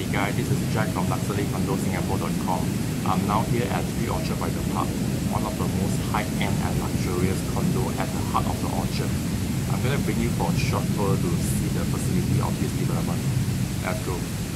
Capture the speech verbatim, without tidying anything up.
guys, this is Jack from Luxury Condo Singapore dot com. I'm now here at three Orchard by the Park, one of the most high-end and luxurious condo at the heart of the orchard. I'm going to bring you for a short tour to see the facility of this development. Let's go.